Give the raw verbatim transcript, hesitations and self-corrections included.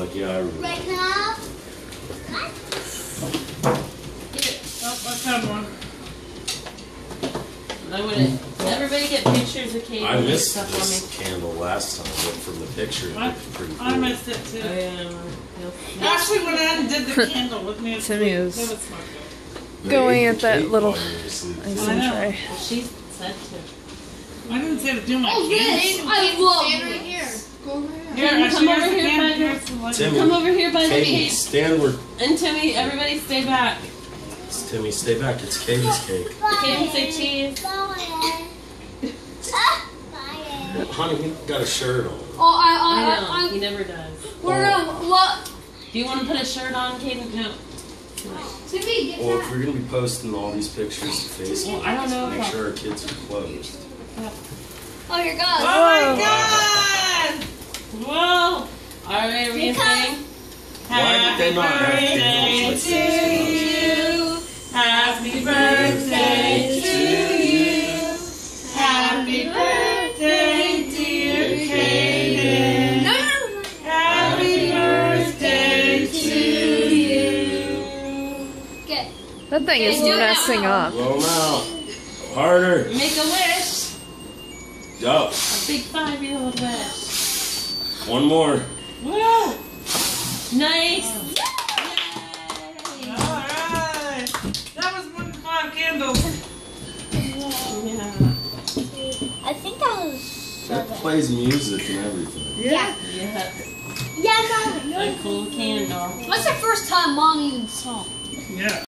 like, yeah, I remember. Right now? Oh, I found one. I would everybody get pictures of Caiden. I missed stuff this on me. candle last time, but from the picture, it I, looked pretty cool. I missed it too. Oh, yeah. Ashley went out and did the candle with me. Timmy was That was smart, though. They going ate at the that cake little while you were asleep. icing I know. tray. Well, she said to. I didn't say to do my Oh, candle. this! I love right here. Go over here. Here, Come Ashley, over here's the here, candle. Tiger. Here's the one. Timmy, Come over here by the Katie, cake. stand where... And Timmy, everybody stay back. Timmy, stay back. It's Katie's cake. Caiden, say cheese. Honey, you got a shirt on. Oh, I, I I, know, I, he never does. we're gonna, what? Do you want to put a shirt on, Caiden? No. Timmy, get Well, if that. we're going to be posting all these pictures to Facebook, Well, I don't know make if sure our kids are closed. Oh, here goes. Oh my God! Whoa! Alright, are we gonna sing? Why did they not have Happy candles birthday like to you. Happy birthday to you. Happy birthday, dear Caiden. No, no, no. Happy birthday to you. Okay. That thing is do it messing now. up. Blow them out. Harder. Make a wish. Go. A big five-year-old wish. One more. Woo! Nice. Alright! That was one five candles. Yeah. I think that was That plays music and everything. Yeah. Yeah. Yeah, no, no. A cool candle. That's the first time Mom even saw. Yeah.